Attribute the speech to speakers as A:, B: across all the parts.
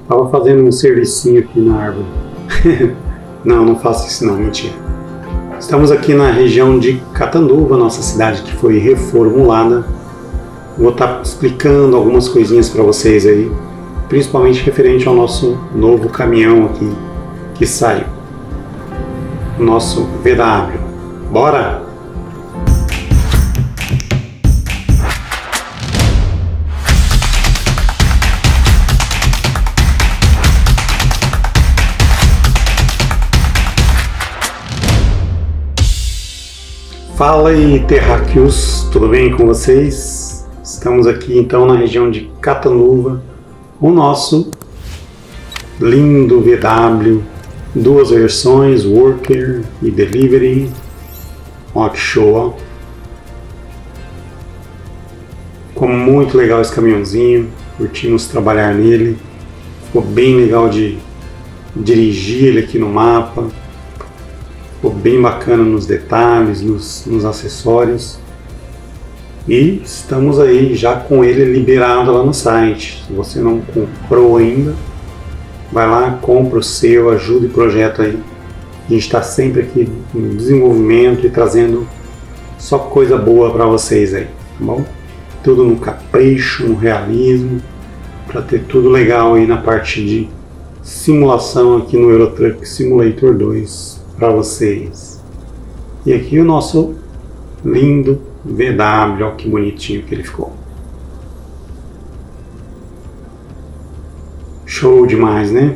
A: Tava fazendo um servicinho aqui na árvore. Não, não faço isso não, mentira. Estamos aqui na região de Catanduva, nossa cidade que foi reformulada. Vou estar explicando algumas coisinhas para vocês aí, principalmente referente ao nosso novo caminhão aqui que saiu. O nosso VW. Bora? Fala aí, terráqueos, tudo bem com vocês? Estamos aqui então na região de Catanduva, o nosso lindo VW, duas versões, Worker e Delivery. Ó que show, ó. Ficou muito legal esse caminhãozinho, curtimos trabalhar nele, ficou bem legal de dirigir ele aqui no mapa. Ficou bem bacana nos detalhes, nos acessórios. E estamos aí já com ele liberado lá no site. Se você não comprou ainda, vai lá, compra o seu, ajude o projeto aí. A gente está sempre aqui no desenvolvimento e trazendo só coisa boa para vocês aí, tá bom? Tudo no capricho, no realismo, para ter tudo legal aí na parte de simulação aqui no Euro Truck Simulator 2. Para vocês. E aqui o nosso lindo VW, olha que bonitinho que ele ficou. Show demais, né?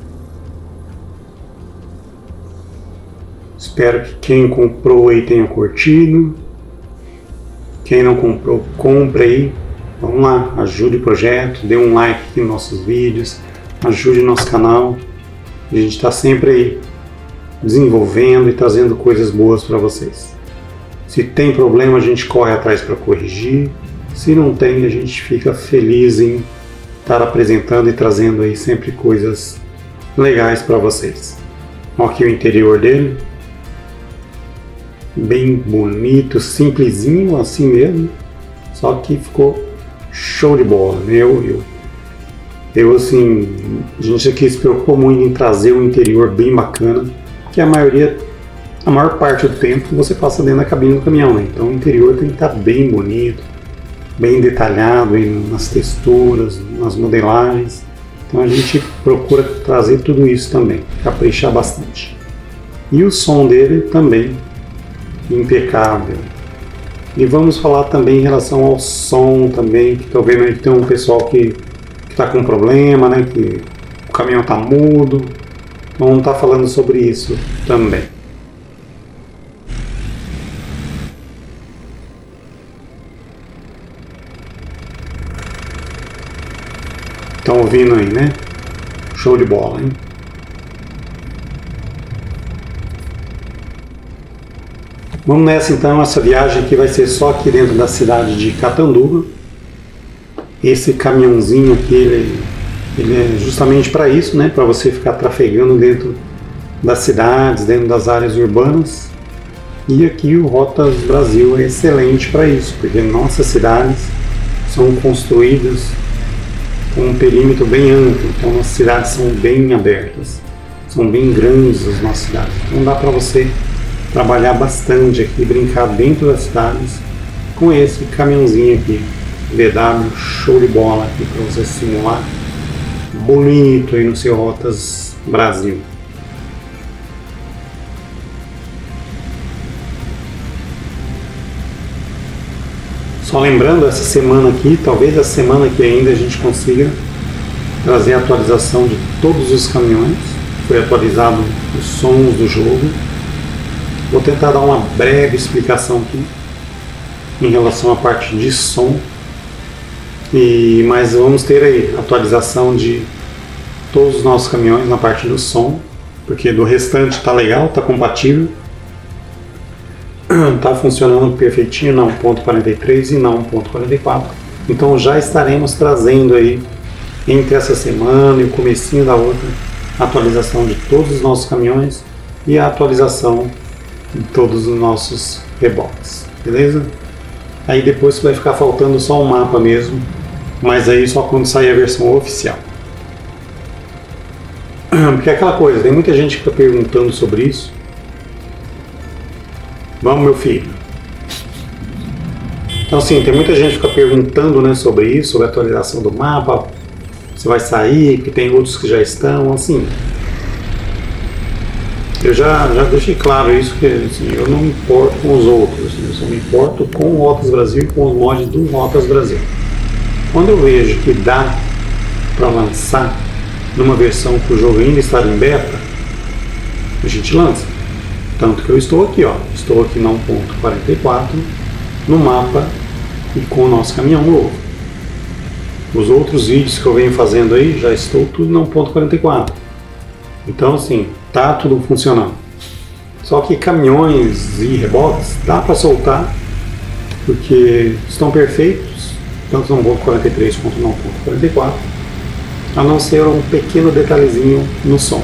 A: Espero que quem comprou aí tenha curtido. Quem não comprou, compre aí. Vamos lá, ajude o projeto, dê um like aqui nos nossos vídeos, ajude o nosso canal. A gente está sempre aí desenvolvendo e trazendo coisas boas para vocês. Se tem problema, a gente corre atrás para corrigir. Se não tem, a gente fica feliz em estar apresentando e trazendo aí sempre coisas legais para vocês. Olha aqui o interior dele, bem bonito, simplesinho assim mesmo, só que ficou show de bola. Eu assim, a gente aqui se preocupou muito em trazer um interior bem bacana, que a maior parte do tempo você passa dentro da cabine do caminhão, né? Então o interior tem que estar bem bonito, bem detalhado aí nas texturas, nas modelagens. Então a gente procura trazer tudo isso também, caprichar bastante. E o som dele também impecável. E vamos falar também em relação ao som também, que estou vendo aí que tem um pessoal que está com problema, né? Que o caminhão está mudo. Vamos estar falando sobre isso também. Estão ouvindo aí, né? Show de bola, hein? Vamos nessa então, essa viagem aqui vai ser só aqui dentro da cidade de Catanduva. Esse caminhãozinho aqui, ele é justamente para isso, né? Para você ficar trafegando dentro das cidades, dentro das áreas urbanas. E aqui o Rotas Brasil é excelente para isso, porque nossas cidades são construídas com um perímetro bem amplo, então nossas cidades são bem abertas, são bem grandes as nossas cidades. Então dá para você trabalhar bastante aqui, brincar dentro das cidades com esse caminhãozinho aqui, VW, show de bola aqui para você simular. Bonito aí no seu Rotas Brasil. Só lembrando, essa semana aqui, talvez a semana que ainda a gente consiga trazer a atualização de todos os caminhões. Foi atualizado os sons do jogo. Vou tentar dar uma breve explicação aqui em relação à parte de som. Mas vamos ter aí atualização de todos os nossos caminhões na parte do som, porque do restante tá legal, tá compatível, tá funcionando perfeitinho na 1.43 e na 1.44. Então já estaremos trazendo aí entre essa semana e o comecinho da outra a atualização de todos os nossos caminhões e a atualização de todos os nossos reboques, beleza? Aí depois vai ficar faltando só um mapa mesmo, mas aí só quando sair a versão oficial. Porque é aquela coisa, tem muita gente que fica perguntando sobre isso. Vamos, meu filho. Então, assim, tem muita gente que fica perguntando, né, sobre isso, sobre a atualização do mapa. Se vai sair, que tem outros que já estão, assim. Eu já deixei claro isso, que assim, eu não me importo com os outros, assim, eu só me importo com o Rotas Brasil e com os mods do Rotas Brasil. Quando eu vejo que dá para lançar numa versão que o jogo ainda está em beta, a gente lança. Tanto que eu estou aqui, ó, estou aqui na 1.44 no mapa e com o nosso caminhão novo. Os outros vídeos que eu venho fazendo aí, já estou tudo na 1.44. Então, assim, tá tudo funcionando. Só que caminhões e reboques dá para soltar, porque estão perfeitos, tanto no 1.43 quanto no 1.44, a não ser um pequeno detalhezinho no som.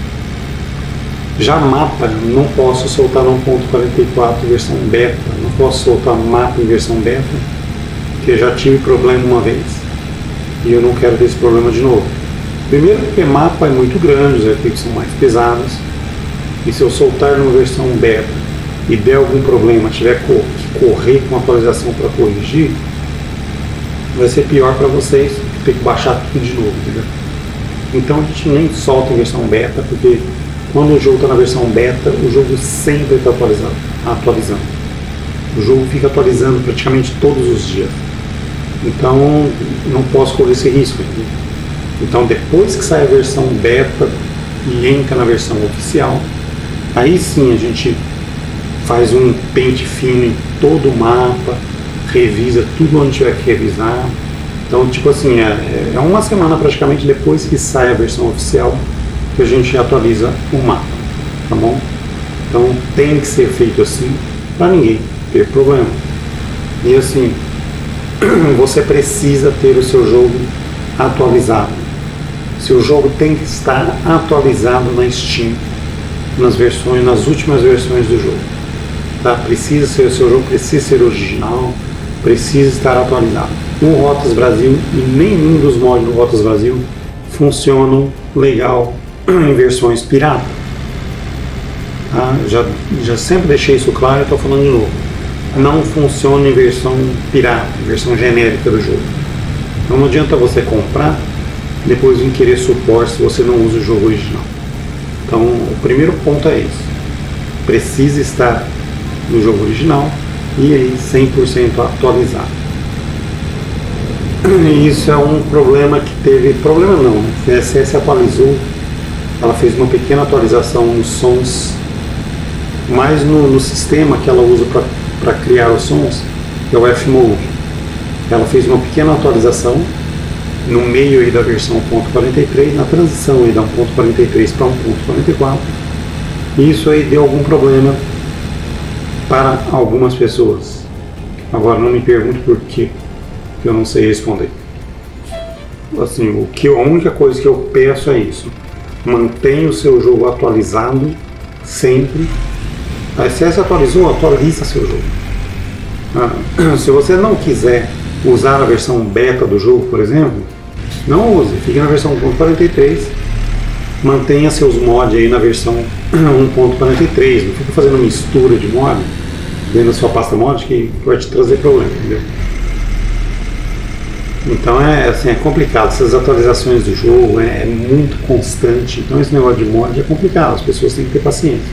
A: Já mapa, não posso soltar no 1.44 versão beta, não posso soltar mapa em versão beta, porque já tive problema uma vez, e eu não quero ter esse problema de novo. Primeiro porque mapa é muito grande, os efeitos são mais pesados, e se eu soltar numa versão beta e der algum problema, tiver que correr com a atualização para corrigir, vai ser pior para vocês, ter que baixar tudo de novo, entendeu? Então a gente nem solta em versão beta, porque quando o jogo está na versão beta, o jogo sempre está atualizando. O jogo fica atualizando praticamente todos os dias. Então não posso correr esse risco, entendeu? Então depois que sai a versão beta e entra na versão oficial, aí sim a gente faz um pente fino em todo o mapa, revisa tudo onde tiver que revisar. Então, tipo assim, é uma semana praticamente depois que sai a versão oficial que a gente atualiza o mapa, tá bom? Então tem que ser feito assim para ninguém ter problema. E assim, você precisa ter o seu jogo atualizado. Seu jogo tem que estar atualizado na Steam, nas últimas versões do jogo. Tá? Precisa ser, o seu jogo precisa ser original, precisa estar atualizado. No Rotas Brasil e nenhum dos mods do Rotas Brasil funcionam legal em versões pirata. Tá? Já sempre deixei isso claro e estou falando de novo. Não funciona em versão pirata, em versão genérica do jogo. Então não adianta você comprar depois vir querer suporte se você não usa o jogo original. Então o primeiro ponto é esse. Precisa estar no jogo original e aí 100% atualizado. E isso é um problema que teve... Problema não, a CSS atualizou, ela fez uma pequena atualização nos sons, mais no sistema que ela usa para criar os sons, que é o Fmode. Ela fez uma pequena atualização no meio aí da versão 1.43, na transição aí da 1.43 para 1.44, e isso aí deu algum problema para algumas pessoas. Agora não me pergunte por quê, que eu não sei responder. Assim, a única coisa que eu peço é isso: mantenha o seu jogo atualizado sempre. A SS atualizou, atualiza seu jogo. Se você não quiser usar a versão beta do jogo, por exemplo, não use, fique na versão 1.43, mantenha seus mods aí na versão 1.43, não fique fazendo mistura de mod dentro da sua pasta mod que vai te trazer problema, entendeu? Então é complicado, essas atualizações do jogo é muito constante, então esse negócio de mod é complicado, as pessoas têm que ter paciência.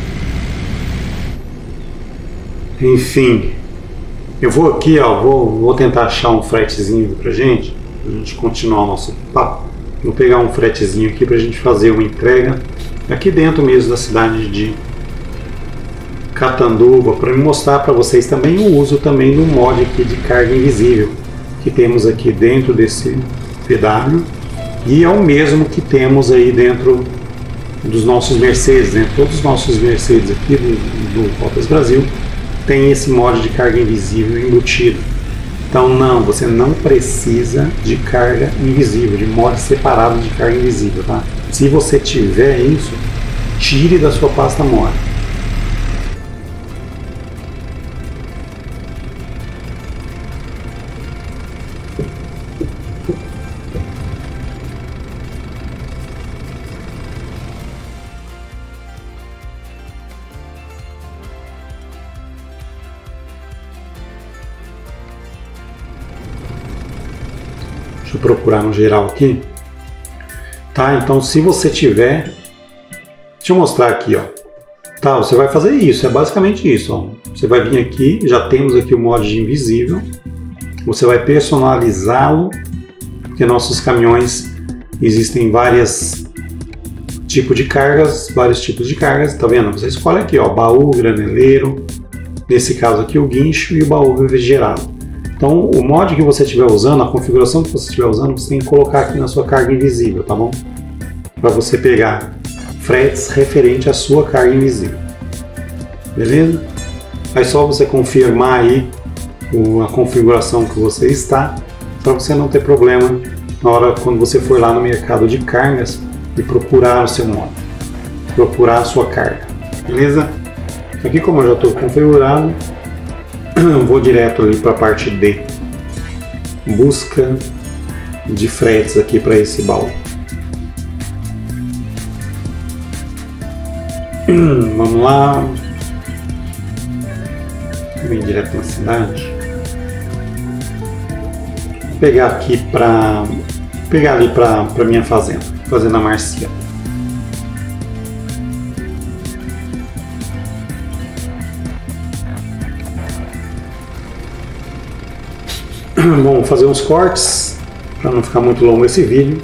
A: Enfim, eu vou aqui, ó, vou tentar achar um fretezinho pra gente continuar o nosso papo. Vou pegar um fretezinho aqui pra gente fazer uma entrega aqui dentro mesmo da cidade de Catanduva, para me mostrar para vocês também o uso também do mod aqui de carga invisível que temos aqui dentro desse PW, e é o mesmo que temos aí dentro dos nossos Mercedes, né? Todos os nossos Mercedes aqui do Rotas Brasil tem esse mod de carga invisível embutido. Então não, você não precisa de carga invisível, de mod separado de carga invisível, tá? Se você tiver isso, tire da sua pasta mod. Deixa eu procurar no geral aqui. Tá, então se você tiver... Deixa eu mostrar aqui, ó. Tá, você vai fazer isso, é basicamente isso, ó. Você vai vir aqui, já temos aqui o mod de invisível. Você vai personalizá-lo, porque nossos caminhões existem vários tipos de cargas, tá vendo? Você escolhe aqui, ó, baú, graneleiro, nesse caso aqui o guincho e o baú refrigerado. Então, o mod que você estiver usando, a configuração que você estiver usando, você tem que colocar aqui na sua carga invisível, tá bom? Para você pegar fretes referente à sua carga invisível. Beleza? Aí só você confirmar aí a configuração que você está, para você não ter problema na hora quando você for lá no mercado de cargas e procurar o seu mod, procurar a sua carga. Beleza? Aqui, como eu já estou configurado, eu vou direto ali para a parte de busca de fretes aqui para esse baú. Vamos lá. Vem direto na cidade. Vou pegar aqui ali para minha fazenda Marciano. Bom, vou fazer uns cortes para não ficar muito longo esse vídeo.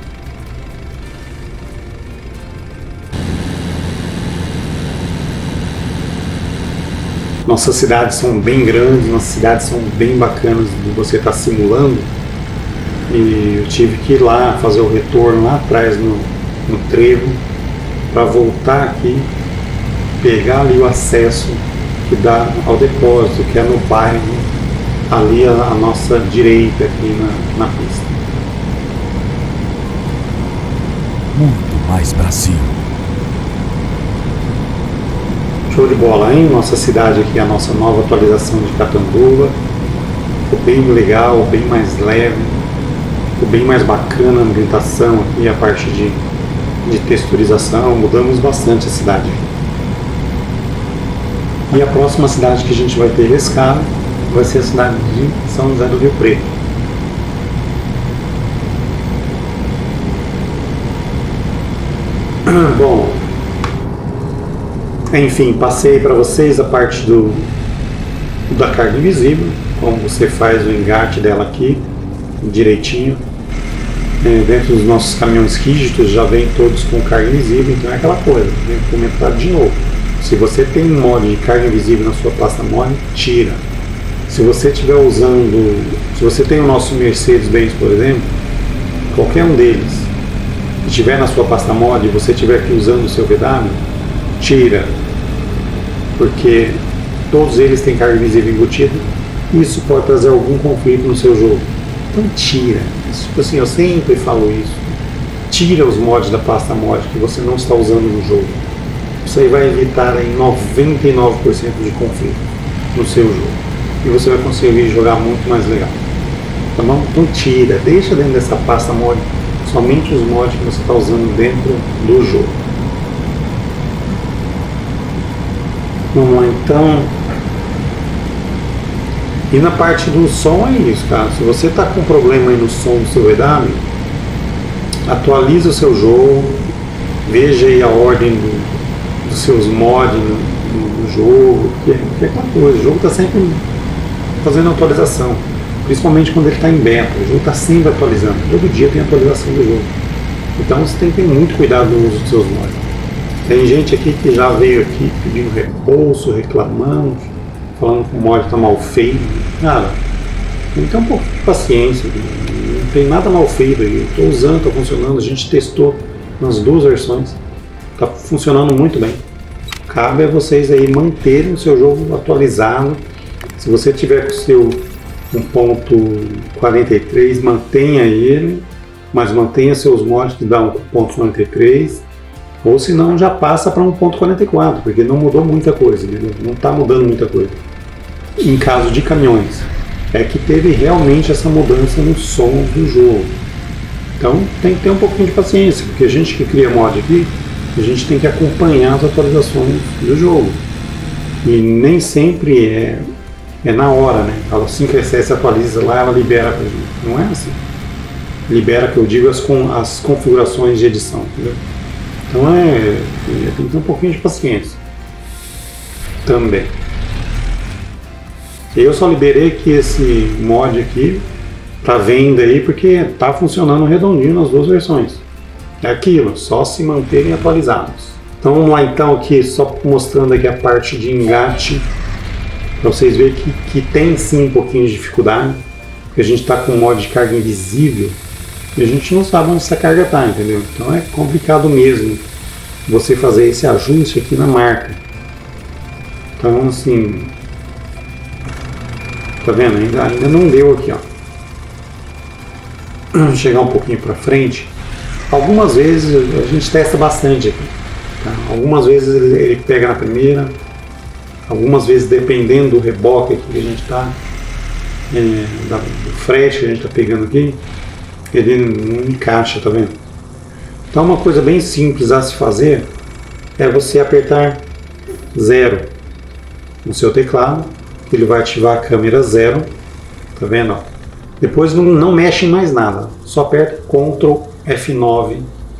A: Nossas cidades são bem grandes, nossas cidades são bem bacanas de você estar simulando. E eu tive que ir lá fazer o retorno lá atrás no trevo para voltar aqui, pegar ali o acesso que dá ao depósito, que é no bairro, ali à nossa direita aqui na pista.
B: Muito mais pra cima.
A: Show de bola, hein? Nossa cidade aqui, a nossa nova atualização de Catanduva. Ficou bem legal, bem mais leve, ficou bem mais bacana a ambientação aqui, a parte de texturização. Mudamos bastante a cidade. E a próxima cidade que a gente vai ter escala vai ser a cidade de São José do Rio Preto. Bom, enfim, passei para vocês a parte da carga invisível, como você faz o engate dela aqui, direitinho. Dentro dos nossos caminhões rígidos já vem todos com carga invisível, então é aquela coisa, tem que comentar de novo. Se você tem um mod de carga invisível na sua pasta mod, tira. Se você estiver usando, se você tem o nosso Mercedes-Benz, por exemplo, qualquer um deles, estiver na sua pasta mod e você estiver aqui usando o seu VW, tira, porque todos eles têm carga invisível embutida e isso pode trazer algum conflito no seu jogo. Então tira. Isso, assim, eu sempre falo isso. Tira os mods da pasta mod que você não está usando no jogo. Isso aí vai evitar aí 99% de conflito no seu jogo. E você vai conseguir jogar muito mais legal. Tá bom? Então tira, deixa dentro dessa pasta mod somente os mods que você está usando dentro do jogo. Vamos lá então. E na parte do som é isso, cara. Se você está com problema aí no som do seu VW, atualiza o seu jogo, veja aí a ordem dos seus mods no jogo, que é aquela coisa. O jogo está sempre fazendo atualização, principalmente quando ele está em beta. O jogo está sempre atualizando, todo dia tem atualização do jogo. Então você tem que ter muito cuidado no uso dos seus mods. Tem gente aqui que já veio aqui pedindo reembolso, reclamando, falando que o mod está mal feito. Cara, tem que ter um pouco de paciência, não tem nada mal feito aí. Eu estou usando, está funcionando, a gente testou nas duas versões, está funcionando muito bem. Cabe a vocês aí manterem o seu jogo atualizado. Se você tiver com o seu 1.43, mantenha ele, mas mantenha seus mods que dão 1.43, ou se não já passa para 1.44, porque não mudou muita coisa, né? Não está mudando muita coisa. Em caso de caminhões, é que teve realmente essa mudança no som do jogo. Então tem que ter um pouquinho de paciência, porque a gente que cria mod aqui, a gente tem que acompanhar as atualizações do jogo. E nem sempre é na hora, né? Assim que a SS atualiza lá, ela libera pra gente. Não é assim. libera, que eu digo, as configurações de edição, entendeu? Então tem que ter um pouquinho de paciência também. Eu só liberei aqui esse mod aqui para venda aí porque tá funcionando redondinho nas duas versões. É aquilo, só se manterem atualizados. Então vamos lá então aqui, só mostrando aqui a parte de engate, para vocês verem que tem sim um pouquinho de dificuldade, porque a gente está com um mod de carga invisível e a gente não sabe onde essa carga está, entendeu? Então é complicado mesmo você fazer esse ajuste aqui na marca. Então assim, tá vendo? Ainda não deu aqui, ó. Vamos chegar um pouquinho para frente. Algumas vezes a gente testa bastante aqui. Tá? Algumas vezes ele pega na primeira, algumas vezes dependendo do reboque aqui que a gente está, do frete que a gente está pegando aqui, ele não encaixa, tá vendo? Então uma coisa bem simples a se fazer é você apertar 0 no seu teclado, que ele vai ativar a câmera 0, tá vendo? Ó? Depois não mexe em mais nada, só aperta Ctrl F9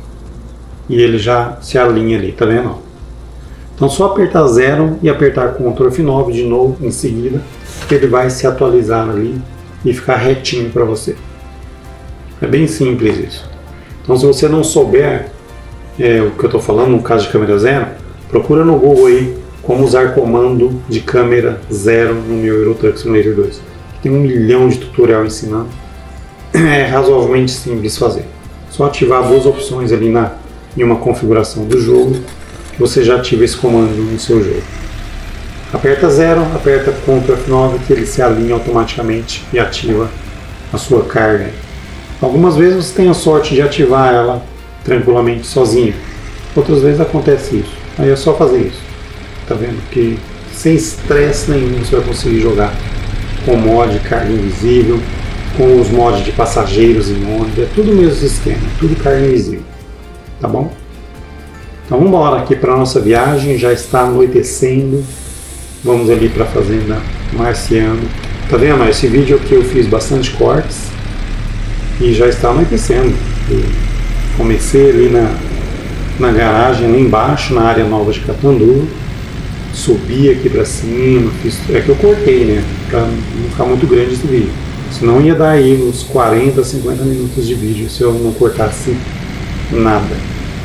A: e ele já se alinha ali, tá vendo? Então só apertar 0 e apertar Ctrl F9 de novo em seguida, que ele vai se atualizar ali e ficar retinho para você. É bem simples isso. Então se você não souber o que eu estou falando no caso de câmera 0, procura no Google aí como usar comando de câmera 0 no meu Euro Truck Simulator 2. Tem 1 milhão de tutorial ensinando. É razoavelmente simples fazer. Só ativar duas opções ali em uma configuração do jogo, que você já ativa esse comando no seu jogo. Aperta 0, aperta Ctrl F9 que ele se alinha automaticamente e ativa a sua carga. Algumas vezes você tem a sorte de ativar ela tranquilamente sozinho. Outras vezes acontece isso. Aí é só fazer isso. Tá vendo? Que sem estresse nenhum você vai conseguir jogar com mod de carga invisível, com os mods de passageiros em ônibus, é tudo o mesmo esquema, tudo carga invisível. Tá bom? Então vamos embora aqui para a nossa viagem, já está anoitecendo. Vamos ali para a fazenda Marciano. Tá vendo? Esse vídeo aqui eu fiz bastante cortes e já está anoitecendo. Eu comecei ali na garagem, lá embaixo, na área nova de Catanduva. Subi aqui para cima, é que eu cortei, né? Para não ficar muito grande esse vídeo. Senão ia dar aí uns 40, 50 minutos de vídeo se eu não cortasse nada.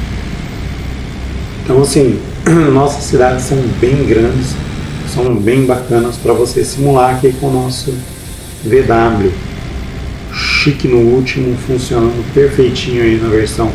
A: Então assim, nossas cidades são bem grandes, são bem bacanas para você simular aqui com o nosso VW. Chique no último, funcionando perfeitinho aí na versão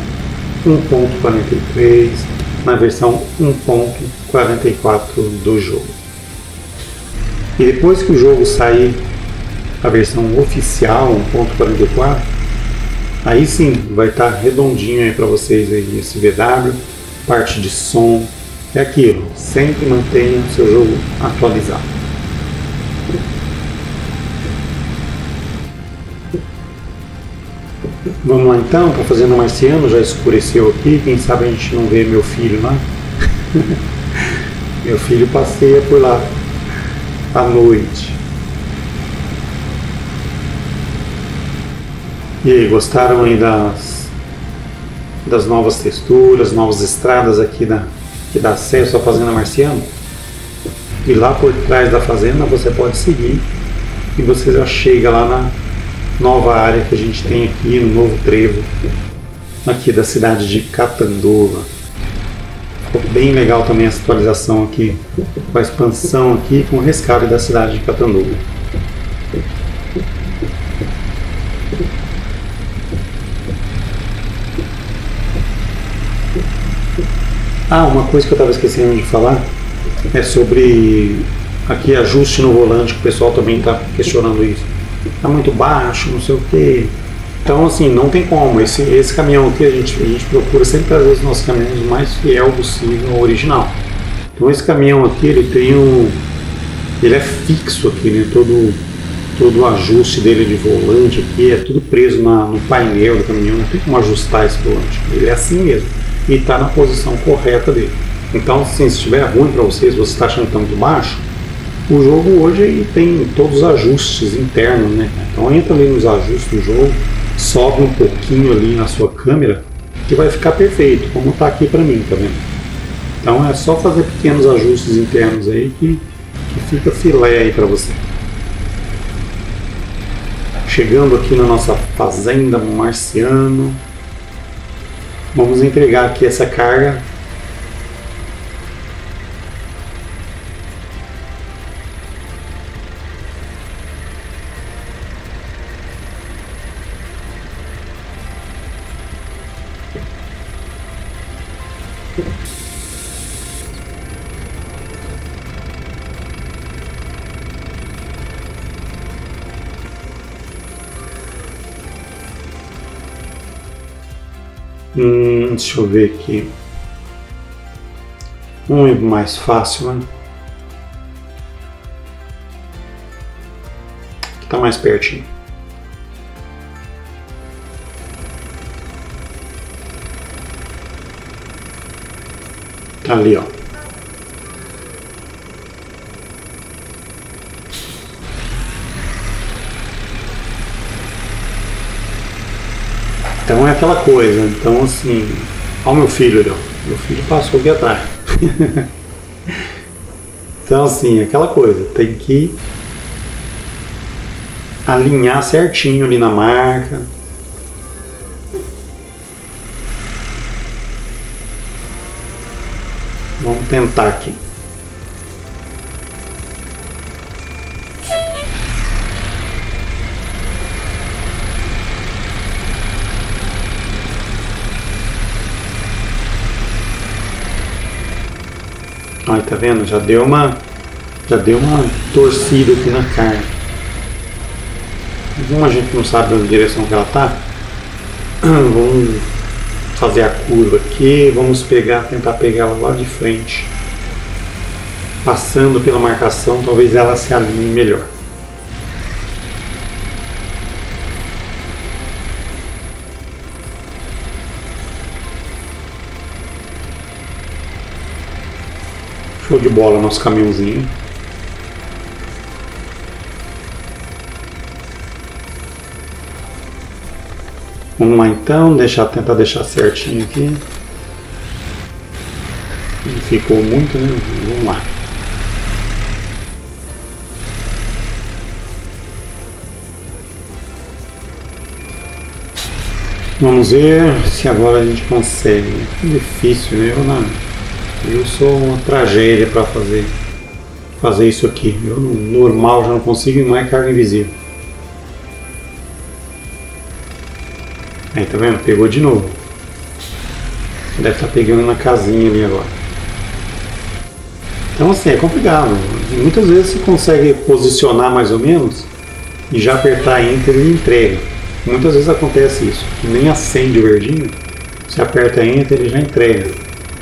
A: 1.43, na versão 1.44 do jogo. E depois que o jogo sair a versão oficial 1.44, aí sim vai estar redondinho aí para vocês aí esse VW, parte de som, é aquilo, sempre mantenha o seu jogo atualizado. Vamos lá então, para fazer no Marciano, já escureceu aqui, quem sabe a gente não vê meu filho lá. Meu filho passeia por lá à noite. E aí, gostaram aí das novas texturas, novas estradas aqui que dá acesso à Fazenda Marciano? E lá por trás da fazenda você pode seguir e você já chega lá na nova área que a gente tem aqui, no novo trevo aqui da cidade de Catanduva. Ficou bem legal também essa atualização aqui, com a expansão aqui, com o rescate da cidade de Catanduva. Ah, uma coisa que eu estava esquecendo de falar é sobre aqui ajuste no volante, que o pessoal também está questionando isso. Está muito baixo, não sei o que. Então assim, não tem como. Esse caminhão aqui a gente procura sempre trazer os nossos caminhões o mais fiel possível ao original. Então esse caminhão aqui, ele é fixo aqui, né? Todo o ajuste dele de volante aqui é tudo preso no painel do caminhão, não tem como ajustar esse volante. Ele é assim mesmo e está na posição correta dele. Então assim, se estiver ruim para vocês, você está achando que está muito baixo, o jogo hoje tem todos os ajustes internos, né? Então entra ali nos ajustes do jogo sobe um pouquinho ali na sua câmera, que vai ficar perfeito, como está aqui para mim, tá vendo? Então é só fazer pequenos ajustes internos aí que fica filé aí para você. Chegando aqui na nossa fazenda Marciano, vamos entregar aqui essa carga. Deixa eu ver aqui. Um é mais fácil, né? Aqui tá mais pertinho. Tá ali, ó. Então é aquela coisa, então assim, olha o meu filho ali, ó. Meu filho passou aqui atrás. Então assim, aquela coisa, tem que alinhar certinho ali na marca. Vamos tentar aqui. Aí, tá vendo? Já deu uma torcida aqui na carne. Como a gente não sabe na direção que ela tá, vamos fazer a curva aqui, vamos tentar pegar ela lá de frente. Passando pela marcação, talvez ela se alinhe melhor. Show de bola nosso caminhãozinho. Vamos lá então, tentar deixar certinho aqui. Não ficou muito, né? Vamos lá. Vamos ver se agora a gente consegue. É difícil, né? Eu sou uma tragédia para fazer isso aqui. Eu normal já não consigo e não é carga invisível. Aí, tá vendo? Pegou de novo. Deve estar pegando na casinha ali agora. Então assim, é complicado. Muitas vezes você consegue posicionar mais ou menos e já apertar Enter e entrega. Muitas vezes acontece isso. Que nem acende o verdinho. Você aperta Enter e já entrega.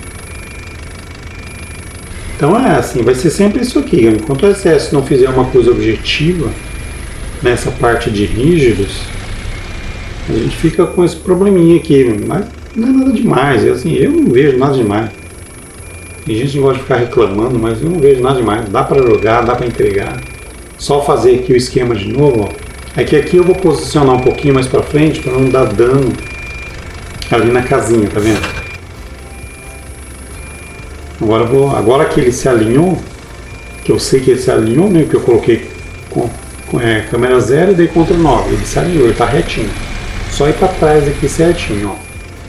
A: Então é assim, vai ser sempre isso aqui. Enquanto o SS não fizer uma coisa objetiva nessa parte de rígidos, a gente fica com esse probleminha aqui, mas não é nada demais. Assim, eu não vejo nada demais. Tem gente que gosta de ficar reclamando, mas eu não vejo nada demais. Dá para jogar, dá para entregar. Só fazer aqui o esquema de novo, ó. É que aqui eu vou posicionar um pouquinho mais para frente para não dar dano ali na casinha, tá vendo? Agora que ele se alinhou, que eu sei que ele se alinhou, né, que eu coloquei câmera 0 e dei Ctrl 9, ele se alinhou, ele está retinho. Só ir para trás aqui certinho, ó.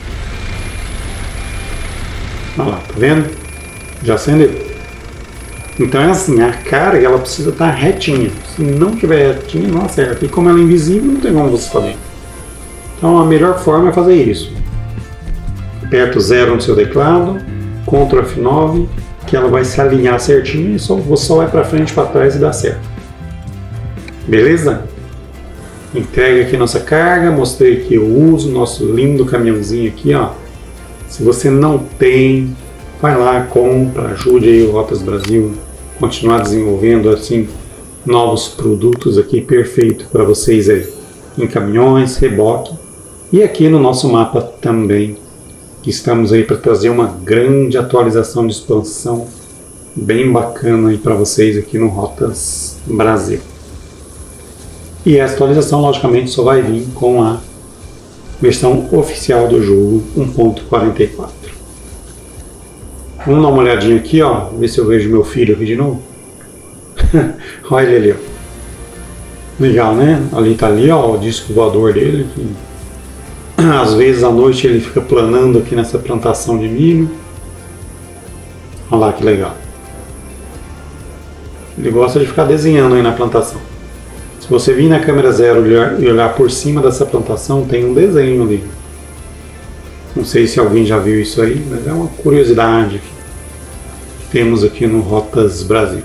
A: Olha lá, tá vendo? Já acendeu. Então é assim, a carga ela precisa estar retinha. Se não tiver retinha, não acerta. E como ela é invisível, não tem como você fazer. Então a melhor forma é fazer isso. Aperta o 0 no seu teclado, Ctrl F9, que ela vai se alinhar certinho e você só vai para frente, para trás e dá certo. Beleza? Entrega aqui nossa carga, mostrei aqui o uso, nosso lindo caminhãozinho aqui, ó. Se você não tem, vai lá, compra, ajude aí o Rotas Brasil, continuar desenvolvendo assim novos produtos aqui perfeito para vocês aí, em caminhões, reboque e aqui no nosso mapa também. Estamos aí para trazer uma grande atualização de expansão bem bacana aí para vocês aqui no Rotas Brasil. E a atualização logicamente só vai vir com a Versão oficial do jogo 1.44. Vamos dar uma olhadinha aqui, ó, ver se eu vejo meu filho aqui de novo. Olha ele ali, ó. Legal, né? Ali tá ali, ó, o disco voador dele. Que... Às vezes à noite ele fica planando aqui nessa plantação de milho. Olha lá que legal. Ele gosta de ficar desenhando aí na plantação. Se você vir na câmera zero e olhar por cima dessa plantação, tem um desenho ali. Não sei se alguém já viu isso aí, mas é uma curiosidade que temos aqui no Rotas Brasil.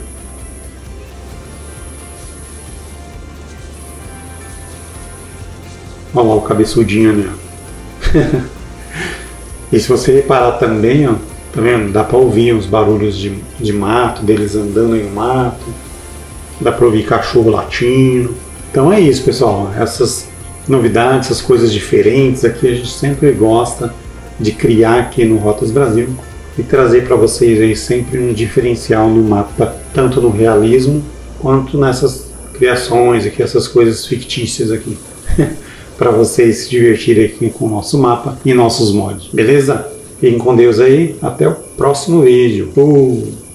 A: Olha lá o cabeçudinho ali, ó. E se você reparar também, ó, tá vendo? Dá para ouvir os barulhos de mato, deles andando aí no mato. Dá para ouvir cachorro latindo. Então é isso, pessoal. Essas novidades, essas coisas diferentes aqui a gente sempre gosta de criar aqui no Rotas Brasil e trazer para vocês aí sempre um diferencial no mapa, tanto no realismo quanto nessas criações aqui, essas coisas fictícias aqui. Para vocês se divertirem aqui com o nosso mapa e nossos mods, beleza? Fiquem com Deus aí, até o próximo vídeo.